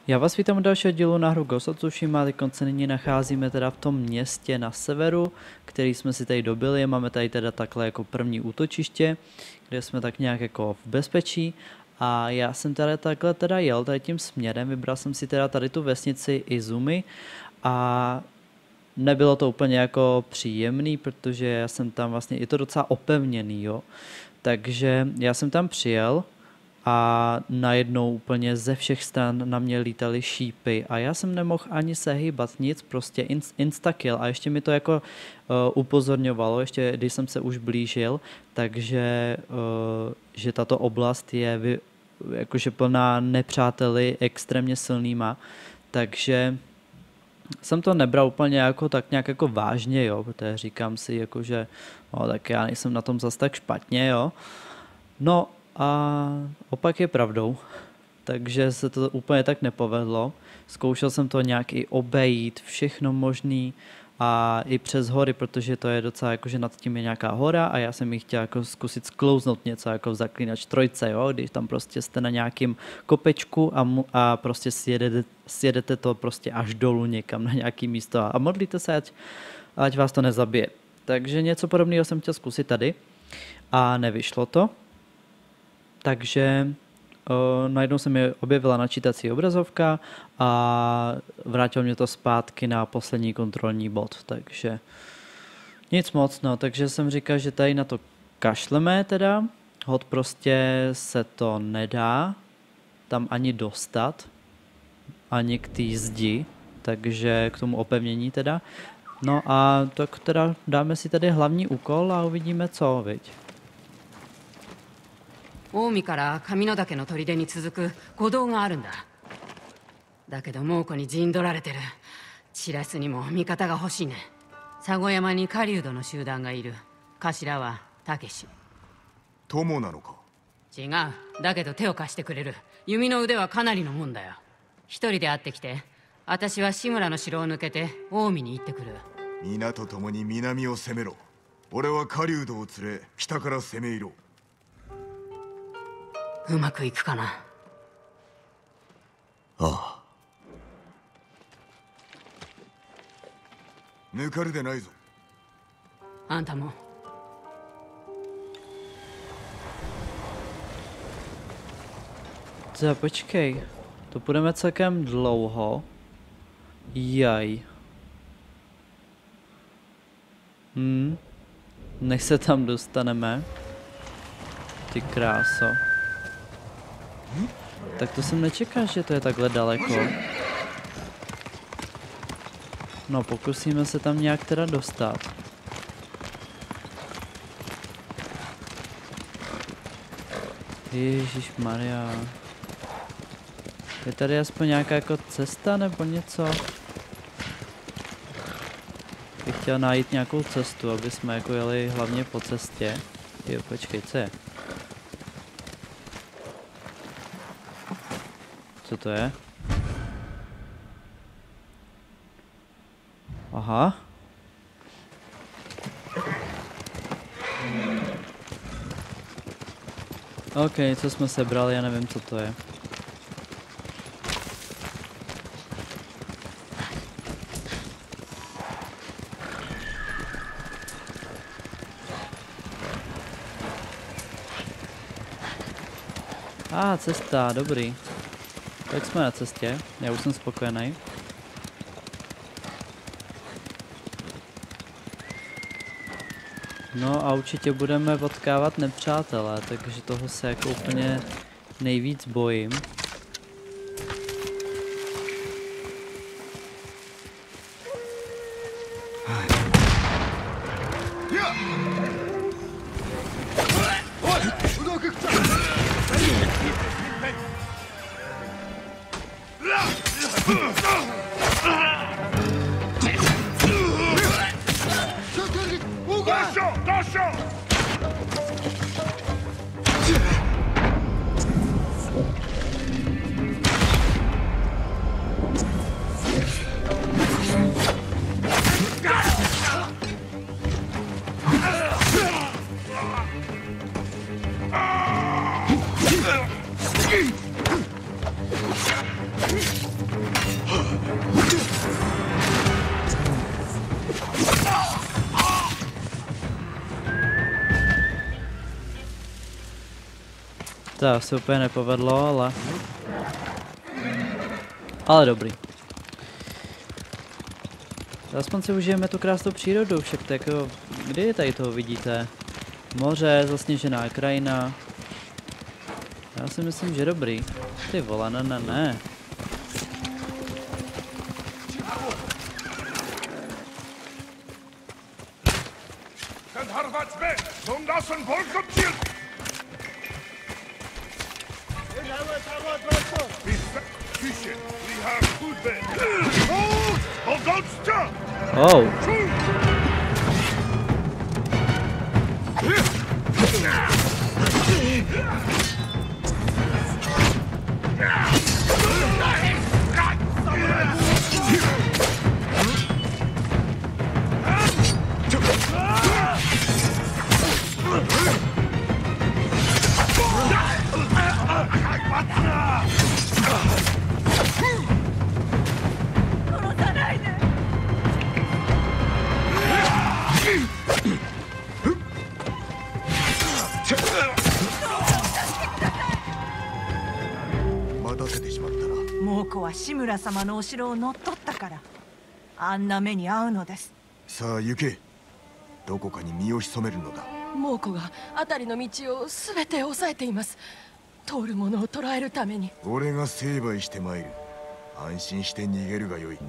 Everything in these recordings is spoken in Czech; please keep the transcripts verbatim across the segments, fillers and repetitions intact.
Já vás vítám u dalšího dílu na hru Ghost of Tsushima, teď se nyní nacházíme teda v tom městě na severu, který jsme si tady dobili, máme tady teda takhle jako první útočiště, kde jsme tak nějak jako v bezpečí a já jsem tady takhle teda jel tady tím směrem, vybral jsem si teda tady tu vesnici Izumi a nebylo to úplně jako příjemný, protože já jsem tam vlastně, je to docela opevněný, jo, takže já jsem tam přijel a najednou úplně ze všech stran na mě lítaly šípy a já jsem nemohl ani se hýbat nic, prostě inst- instakill a ještě mi to jako uh, upozorňovalo, ještě když jsem se už blížil, takže uh, že tato oblast je vy, jakože plná nepřáteli extrémně silnýma, takže jsem to nebral úplně jako tak nějak jako vážně, jo, protože říkám si jako, že no, tak já nejsem na tom zas tak špatně, jo. No a opak je pravdou, takže se to úplně tak nepovedlo. Zkoušel jsem to nějak i obejít, všechno možný a i přes hory, protože to je docela jako, že nad tím je nějaká hora a já jsem ji chtěl jako zkusit sklouznout něco jako v Zaklínač trojce, jo, když tam prostě jste na nějakým kopečku a, mu, a prostě sjedete, sjedete to prostě až dolů někam na nějaký místo a, a modlíte se, ať, ať vás to nezabije. Takže něco podobného jsem chtěl zkusit tady a nevyšlo to. Takže uh, najednou se mi objevila načítací obrazovka a vrátil mě to zpátky na poslední kontrolní bod, takže nic moc, no, takže jsem říkal, že tady na to kašleme teda, hod prostě se to nedá tam ani dostat, ani k té zdi, takže k tomu opevnění teda, no a tak teda dáme si tady hlavní úkol a uvidíme co, viď. 近江から上野岳の砦に続く古道があるんだ。だけど猛虎に陣取られてる。チラスにも味方が欲しいね。佐護山に狩人の集団がいる。頭はたけし。 友なのか？ 違う。だけど手を貸してくれる。弓の腕はかなりのもんだよ。一人で会ってきて。私は志村の城を抜けて近江に行ってくる。 皆と共に南を攻めろ。俺は狩人を連れ北から攻め入ろう。 うまくいくかな。 ああ。抜かるでないぞ。 あんたも。 Za počkej, to půjdeme celkem dlouho. Jaj. Hm. Než se tam dostaneme. Ty kráso. Tak to jsem nečekal, že to je takhle daleko. No, pokusíme se tam nějak teda dostat. Ježišmarja. Je tady aspoň nějaká jako cesta nebo něco? Bych chtěl najít nějakou cestu, aby jsme jako jeli hlavně po cestě. Jo, počkej, co je? Co to je? Aha. OK, co jsme sebrali, já nevím, co to je. A ah, cesta, dobrý. Tak jsme na cestě, já už jsem spokojený. No a určitě budeme potkávat nepřátelé, takže toho se jako úplně nejvíc bojím. To se úplně nepovedlo, ale... Ale dobrý. Aspoň si užijeme tu krásnou přírodu, však to jako... Kdy tady toho vidíte? Moře, zasněžená krajina. Já si myslím, že dobrý. Ty vole, ne, ne, ne. Oh. 猛虎は志村様のお城を乗っ取ったからあんな目に遭うのです。 さあ行け。どこかに身を潜めるのだ。 猛虎が辺りの道を全て抑えています。通る者を捕らえるために。 俺が成敗して参る。安心して逃げるがよい。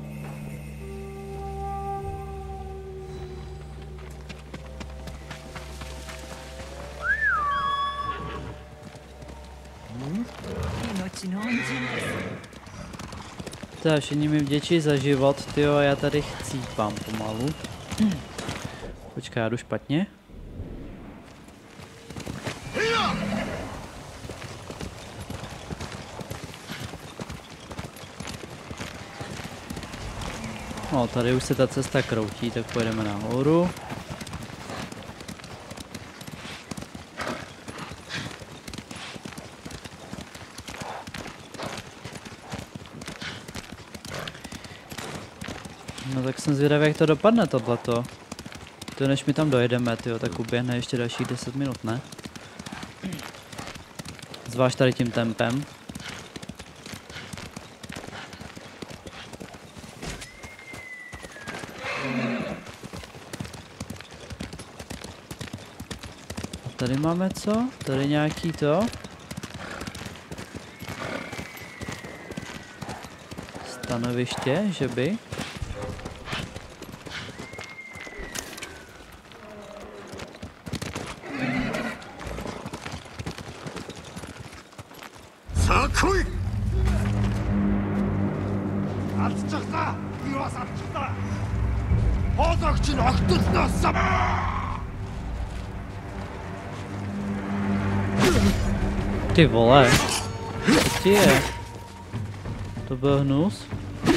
命の恩人です。 Tak, všichni mi vděčí za život, tyjo, a já tady chcípám pomalu. Počkej, já jdu špatně? No, tady už se ta cesta kroutí, tak pojedeme nahoru. No tak jsem zvědavý, jak to dopadne tohleto. To než my tam dojedeme, tyjo, tak uběhne ještě dalších deset minut, ne? Zvlášť tady tím tempem. A tady máme co? Tady nějaký to? Stanoviště, že by? Ty vole, co ti je? To byl hnus?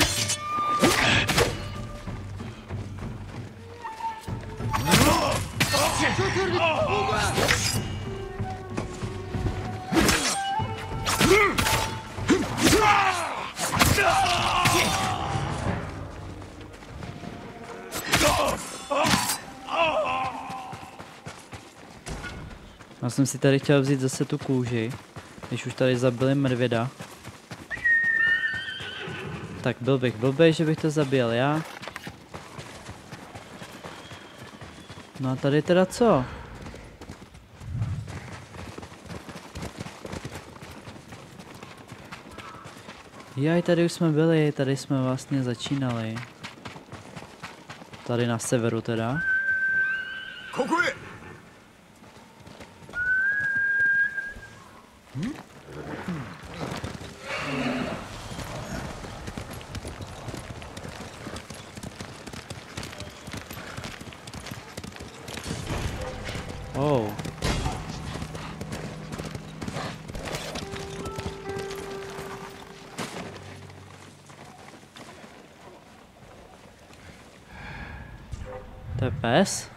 Já jsem si tady chtěl vzít zase tu kůži, když už tady zabili medvěda. Tak byl bych blbej, že bych to zabil já. No a tady teda co? Jaj, tady už jsme byli, tady jsme vlastně začínali. Tady na severu teda. Oh. To je pes?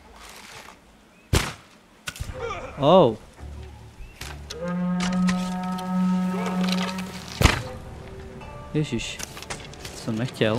Oh. Ježíš, jsem nechtěl.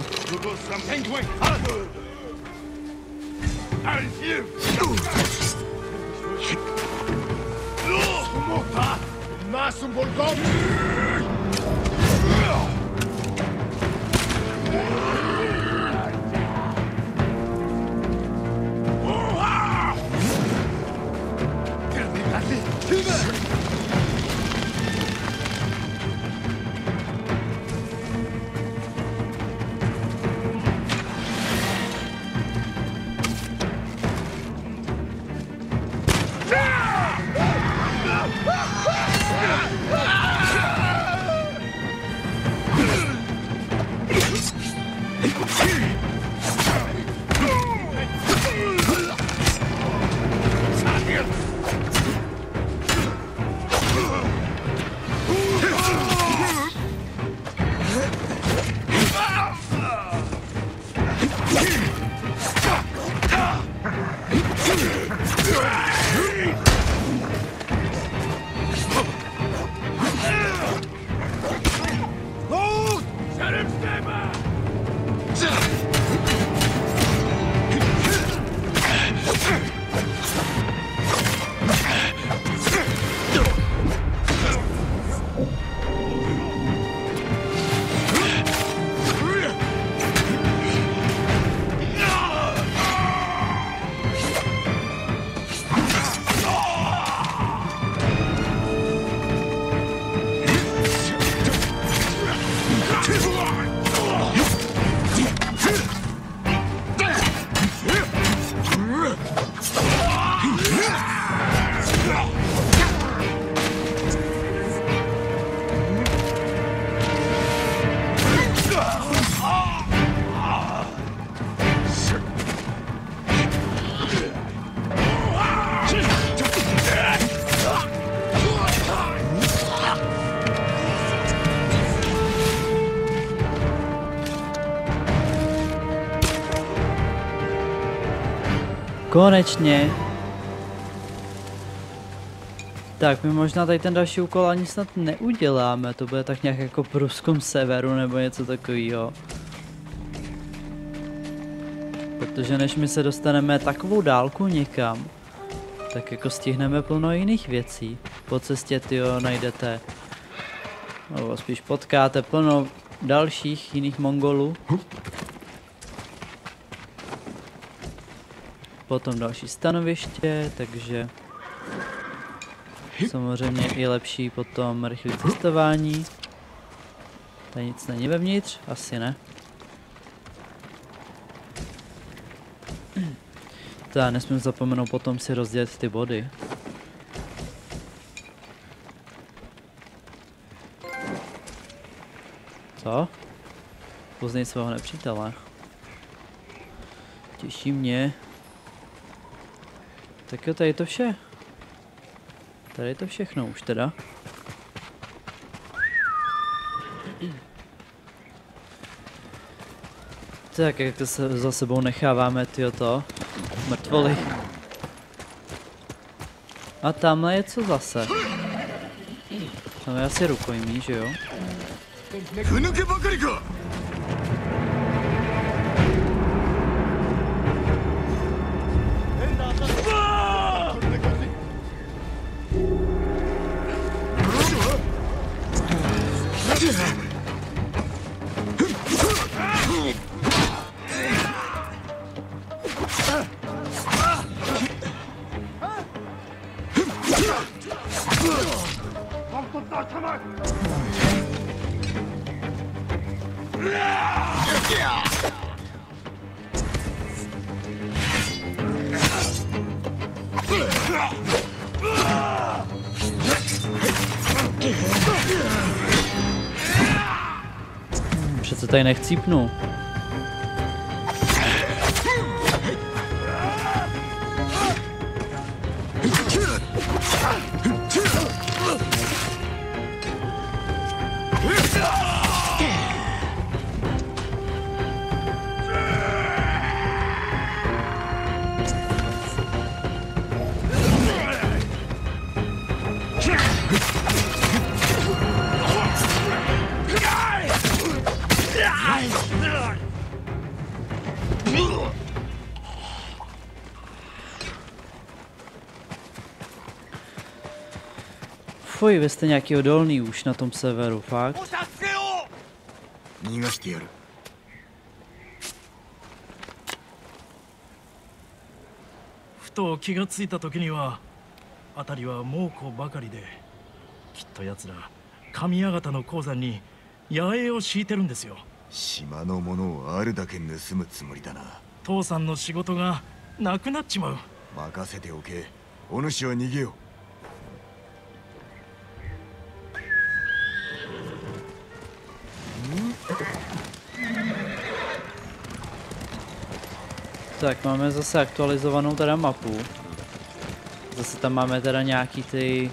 Konečně. Tak, my možná tady ten další úkol ani snad neuděláme, to bude tak nějak jako průzkum severu nebo něco takového. Protože než my se dostaneme takovou dálku někam, tak jako stihneme plno jiných věcí. Po cestě, tyjo, najdete, nebo spíš potkáte plno dalších jiných Mongolů. Potom další stanoviště, takže samozřejmě i lepší potom rychlé cestování. Tady nic není vevnitř? Asi ne. Tak, nesmím zapomenout potom si rozdělit ty body. Co? Poznej svého nepřítele. Těší mě. Tak jo, tady je to vše. Tady je to všechno už teda. Tak, jak to se za sebou necháváme, tyjo, mrtvoly. A tamhle je co zase? Tam je asi rukojmí, že jo? Přece tady nechcípnu. Fuj, vy jste nějaký odolný už na tom severu, fakt? 逃がしてやる。 ふと気がついた時には辺りは猛虎ばかりで、きっと奴ら神谷方の鉱山に野営を敷いてるんですよ。 島のものをあるだけ盗むつもりだな。 父さんの仕事がなくなっちまう。 任せておけ。お主は逃げよう。 Tak máme zase aktualizovanou teda mapu. Zase tam máme teda nějaký ty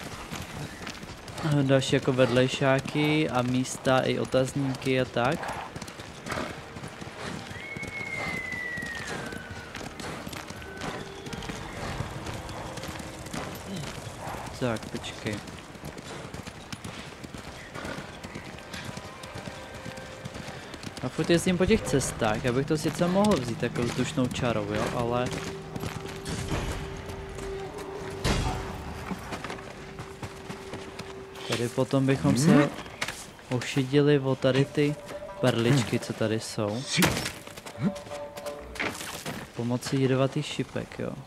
další jako vedlejšáky a místa i otazníky a tak. Tak, počkej. A furt jezdím po těch cestách, já bych to sice mohl vzít jako vzdušnou čarou, jo, ale... Tady potom bychom se ošidili o tady ty perličky, co tady jsou. Pomocí jedovatých šipek, jo.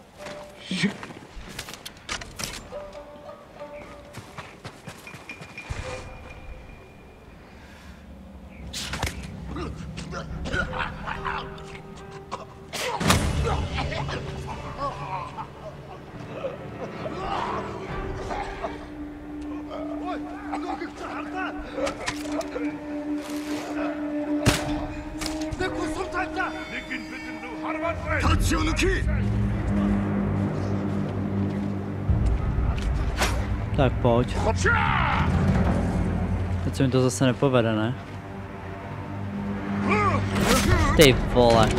Tak pojď. Teď se mi to zase nepovede, ne? Ty vole.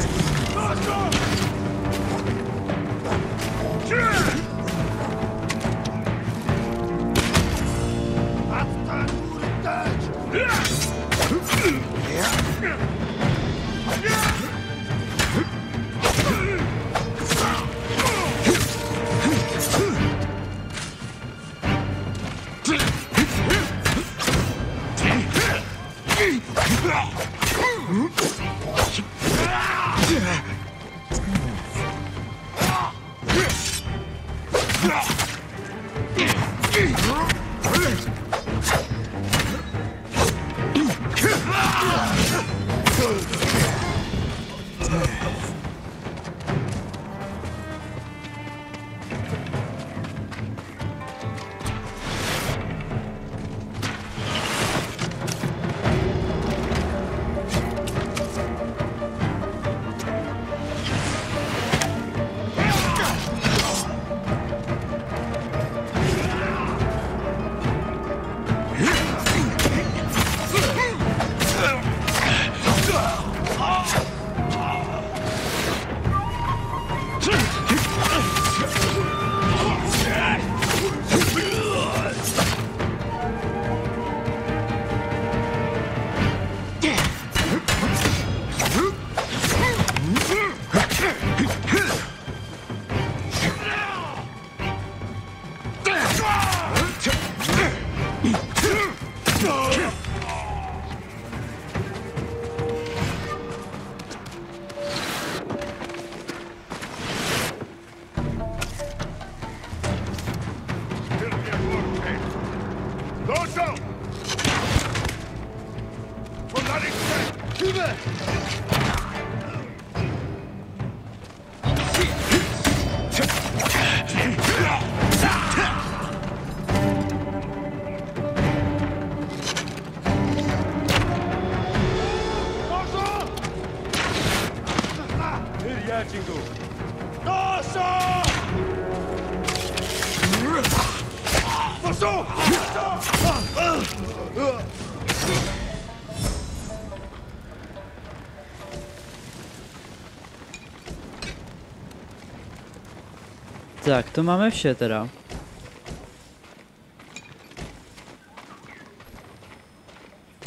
Tak, to máme vše teda.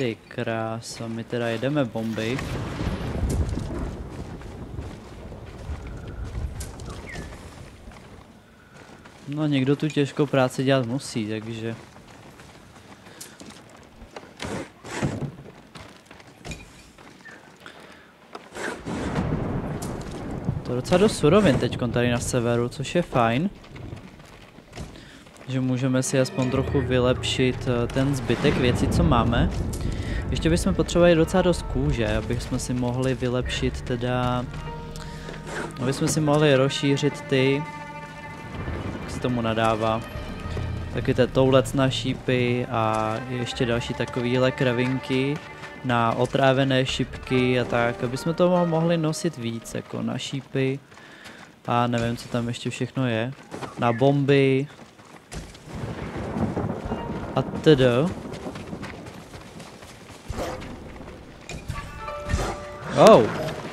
Ty krása, my teda jedeme bomby. No někdo tu těžkou práci dělat musí, takže... To je docela dost surovin teďkon tady na severu, což je fajn. Že můžeme si aspoň trochu vylepšit ten zbytek věcí, co máme. Ještě bychom potřebovali docela dost kůže, abychom si mohli vylepšit teda... Aby jsme si mohli rozšířit ty... Jak se tomu nadává. Taky ten toulec na šípy a ještě další takovýhle kravinky na otrávené šipky a tak, aby jsme toho mohli nosit víc, jako na šípy a nevím, co tam ještě všechno je. Na bomby a teda. Oh.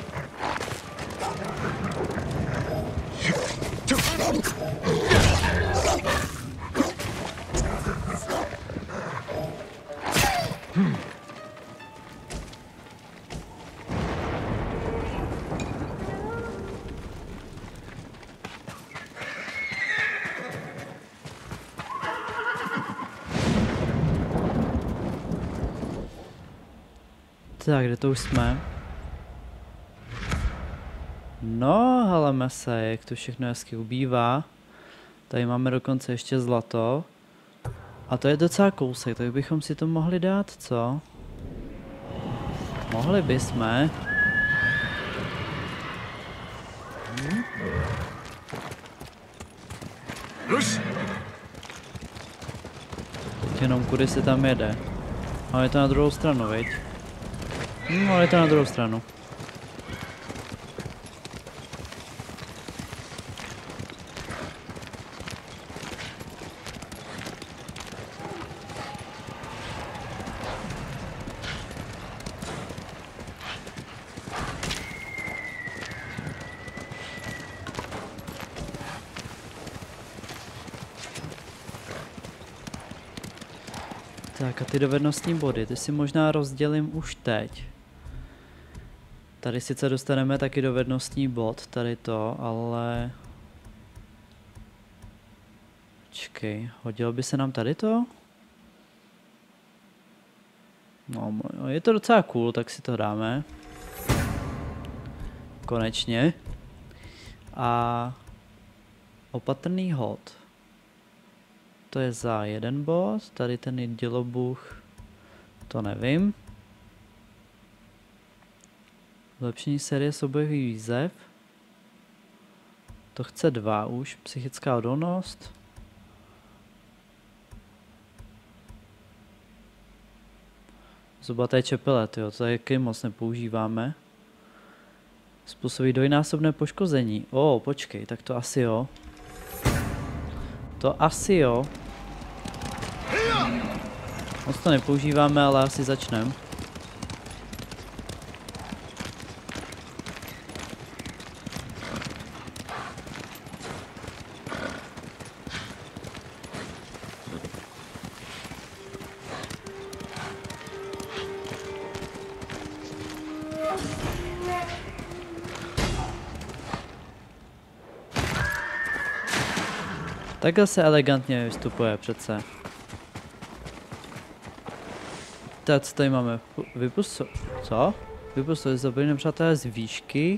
Tak, kde to už jsme? No, haleme se, jak to všechno hezky ubývá. Tady máme dokonce ještě zlato. A to je docela kousek, tak bychom si to mohli dát, co? Mohli bychom. Teď jenom kudy se tam jede. Ale je to na druhou stranu, viď? No, ale je to na druhou stranu. Tak a ty dovednostní body, ty si možná rozdělím už teď. Tady sice dostaneme taky dovednostní bod, tady to, ale... Počkej, hodilo by se nám tady to? No, je to docela cool, tak si to dáme. Konečně. A... Opatrný hod. To je za jeden bod, tady ten dělobuch, to nevím. Zlepšení série soubojových výzev. To chce dva už. Psychická odolnost. Zubaté čepele, tyjo, to taky moc nepoužíváme. Způsobí dvojnásobné poškození. O, oh, počkej, tak to asi jo. To asi jo. Moc to nepoužíváme, ale asi začneme. Takhle se elegantně vystupuje přece. Tak co tady máme? Vypustil... Co? Vypustil zabili nepřátelé z výšky.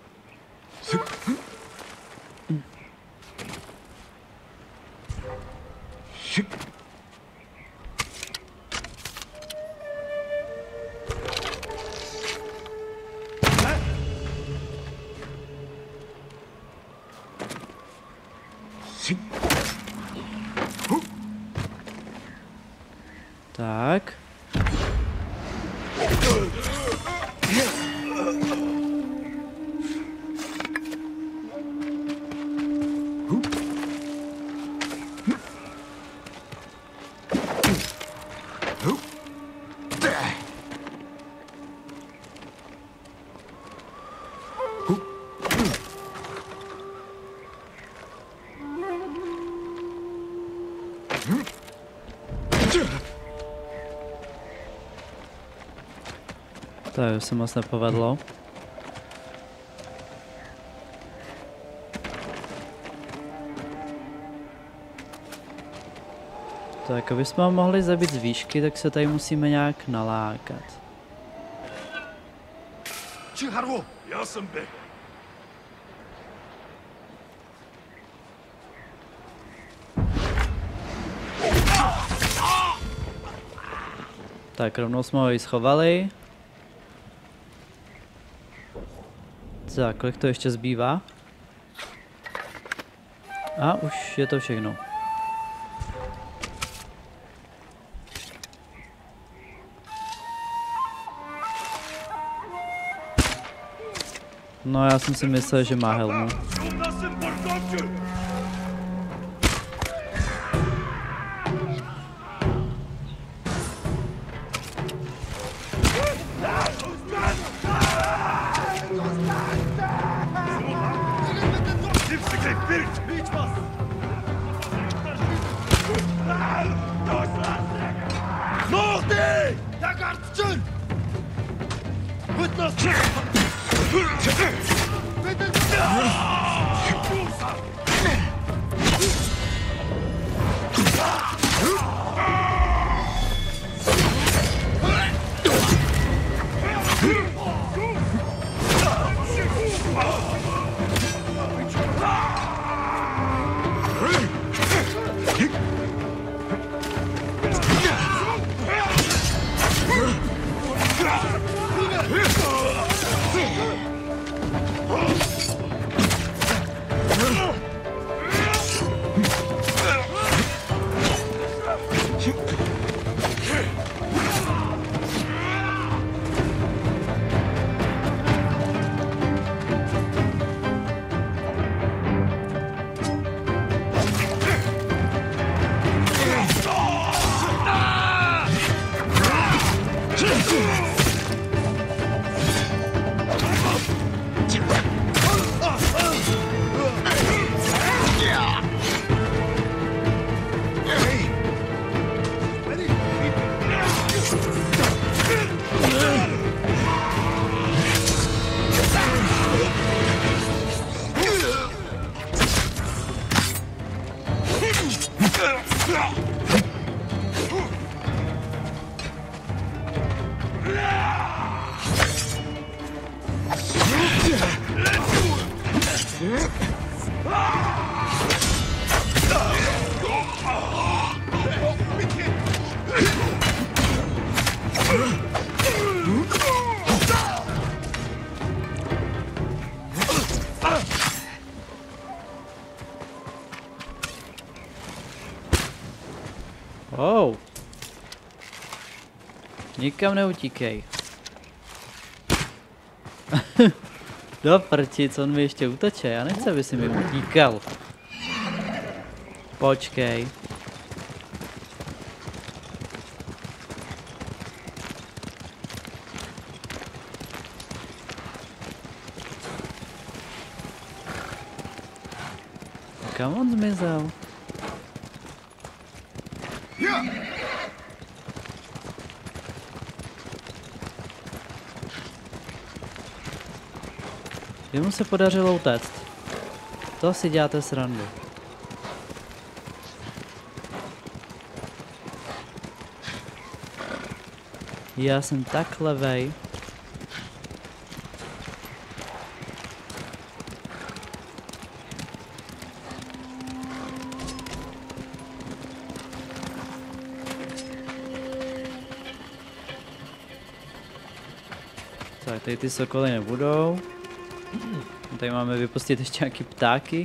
Tak. To se moc nepovedlo. Tak, aby jsme ho mohli zabít z výšky, tak se tady musíme nějak nalákat. Já jsem by. Tak, rovnou jsme ho i schovali. Tak, kolik to ještě zbývá? A už je to všechno. No, já jsem si myslel, že má helmu. Oh. Nikam neutíkej. Do prčic, on mi ještě uteče, já nechci, aby si mi utíkal. Počkej. Kam on zmizel? Jemu se podařilo utéct. To si děláte srandu. Já jsem tak levej. Tak, tady ty sokoly nebudou. Tady máme vypustit ještě nějaký ptáky.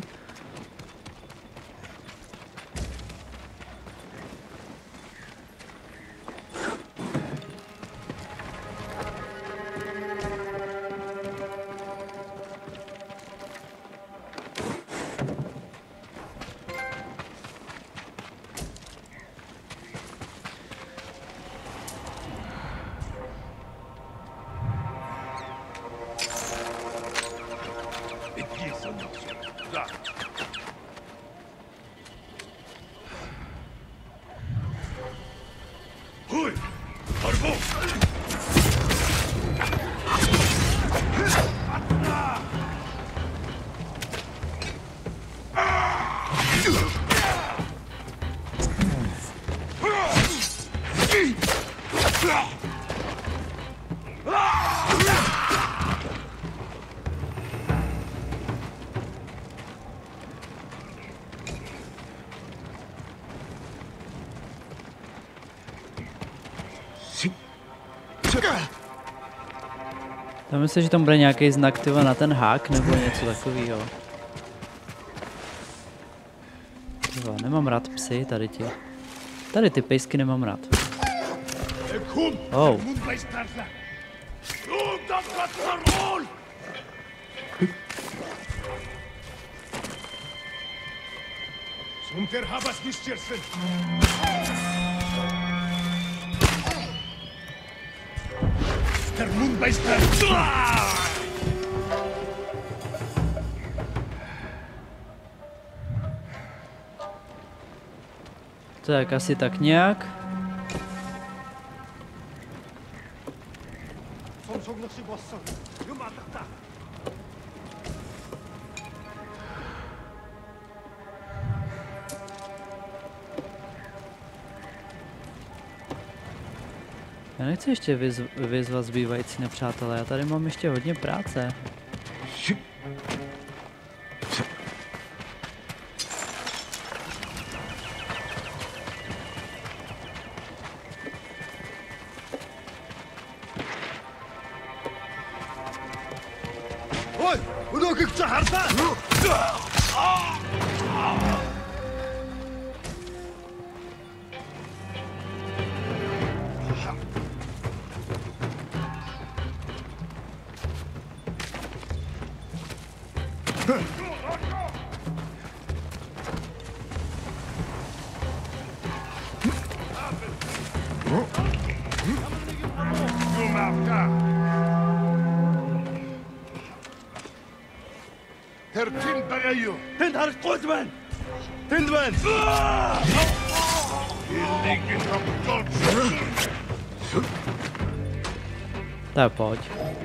Já myslím, že tam bude nějaký znak tyva na ten hák nebo něco takového. Tyva, nemám rád psy, tady ti. Tady ty pejsky nemám rád. Oh. Tak asi tak nějak. Já nechci ještě vyzv vyzvat zbývající nepřátelé, já tady mám ještě hodně práce. Tak pojď.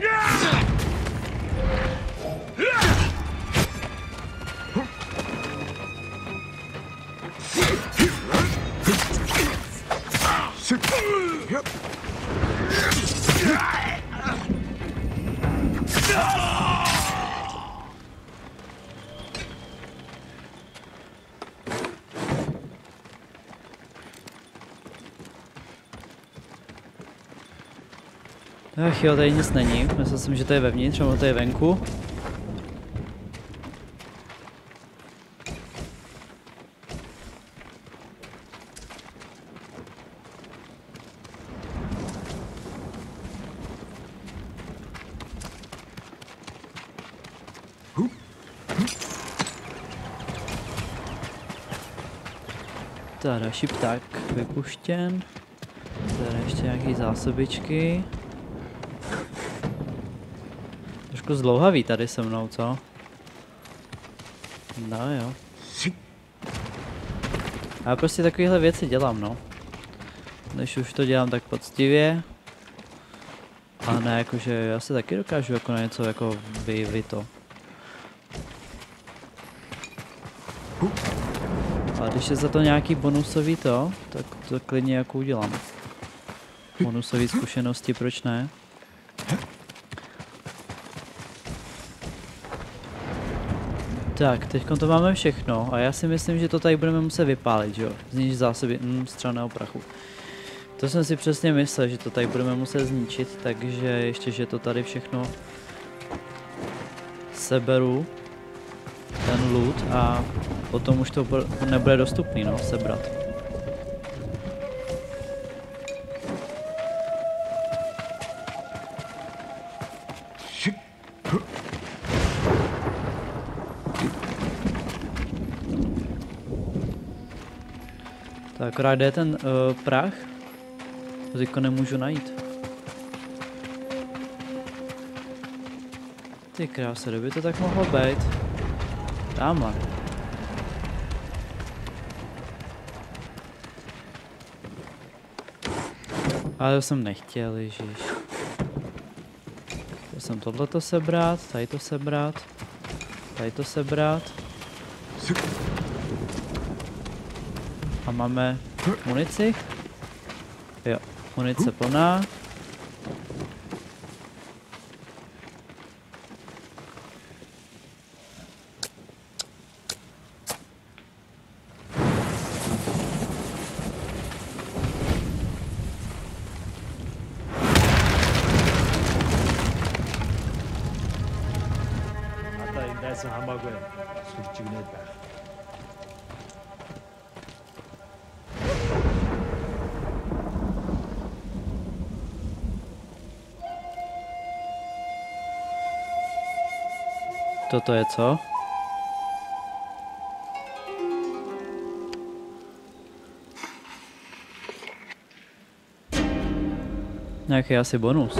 Ach jo, tady nic není. Myslel jsem, že to je vevnitř, nebo to je venku. Tak, další pták vypuštěn. Tady ještě nějaký zásobičky. Trošku zdlouhavý tady se mnou, co? No jo. A já prostě takovéhle věci dělám, no. Když už to dělám tak poctivě. A ne, jakože já se taky dokážu jako na něco jako vy, vy to. A když je za to nějaký bonusový to, tak to klidně jako udělám. Bonusové zkušenosti, proč ne? Tak, teď to máme všechno a já si myslím, že to tady budeme muset vypálit, jo? Zničit zásoby mm, střelného prachu. To jsem si přesně myslel, že to tady budeme muset zničit, takže ještě, že to tady všechno seberu, ten loot, a potom už to nebude dostupný, no, sebrat. Tak akorát kde je ten uh, prach? To teďko nemůžu najít. Ty krása, kdyby to tak mohlo být. Tamhle. Ale to jsem nechtěl, ježiš. Chtěl jsem tohleto sebrat, tady to sebrat, tady to sebrat. A máme munici? Jo, munice plná. Найсан хамаагүй сүлжигнээд байх. Toto je co? Nějaký asi bonus.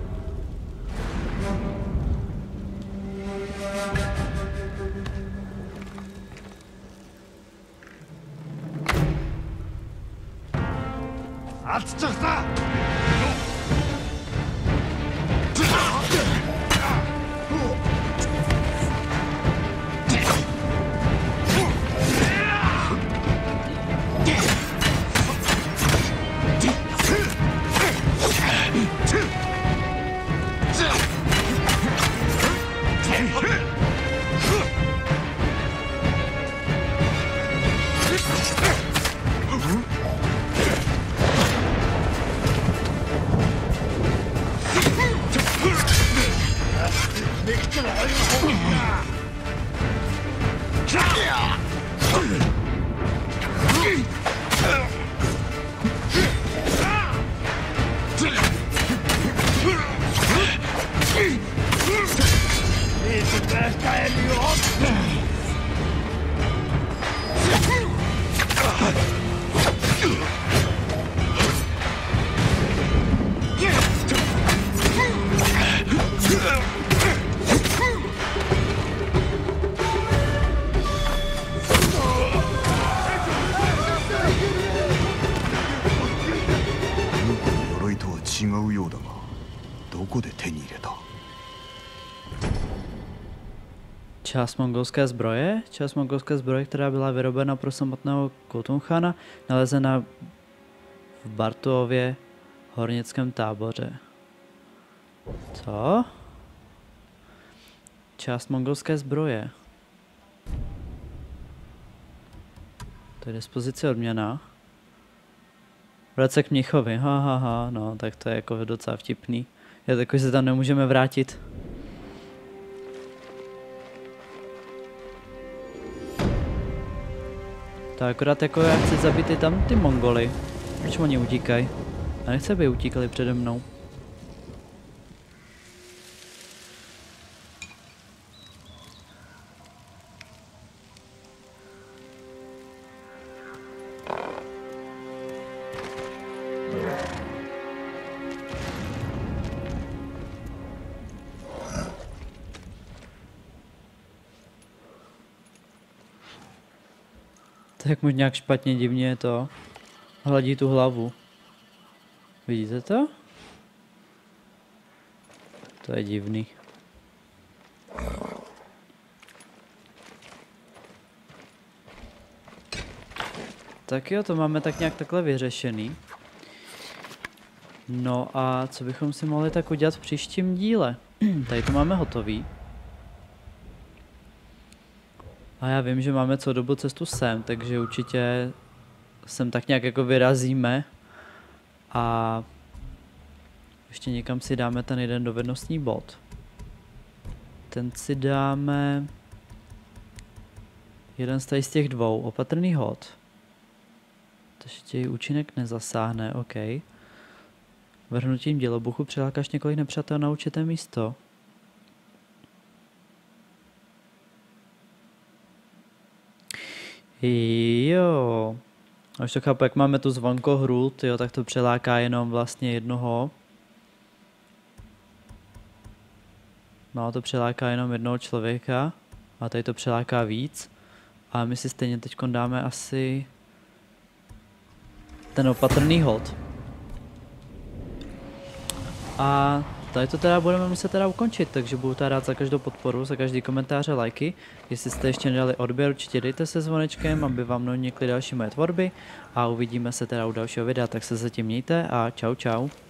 Část mongolské zbroje, část mongolské zbroje, která byla vyrobena pro samotného Khotun-chana, nalezena v Bartuově hornickém táboře. Co? Část mongolské zbroje. To je dispozice odměna. Vrát se k mnichovi, ha, ha, ha, no, tak to je jako docela vtipný. Je takový, že se tam nemůžeme vrátit. Tak akorát jako já chci zabít i tam ty Mongoly. Proč oni utíkají? A nechci, aby utíkali přede mnou. Tak mu nějak špatně divně to hladí tu hlavu. Vidíte to? To je divný. Tak jo, to máme tak nějak takhle vyřešený. No a co bychom si mohli tak udělat v příštím díle? Tady to máme hotový. A já vím, že máme celou dobu cestu sem, takže určitě sem tak nějak jako vyrazíme. A ještě někam si dáme ten jeden dovednostní bod. Ten si dáme jeden z tady z těch dvou, opatrný hod. Takže tě účinek nezasáhne, OK. Vrhnutím dělobuchu přilákáš několik nepřátel na určité místo. Jo. Až to chápu, jak máme tu zvonkohru, tyjo, tak to přiláká jenom vlastně jednoho. No, to přiláká jenom jednoho člověka. A tady to přiláká víc. A my si stejně teď dáme asi ten opatrný hod. A tady to teda budeme muset teda ukončit, takže budu teda rád za každou podporu, za každý komentář a lajky. Jestli jste ještě nedali odběr, určitě dejte se zvonečkem, aby vám neunikly další moje tvorby. A uvidíme se teda u dalšího videa, tak se zatím mějte a čau čau.